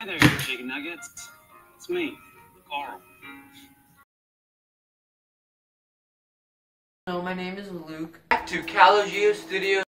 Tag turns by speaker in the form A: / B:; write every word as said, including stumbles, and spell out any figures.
A: there, chicken nuggets. It's me, Carl.
B: Hello, my name is Luke.
C: Back to Calogeo Studios.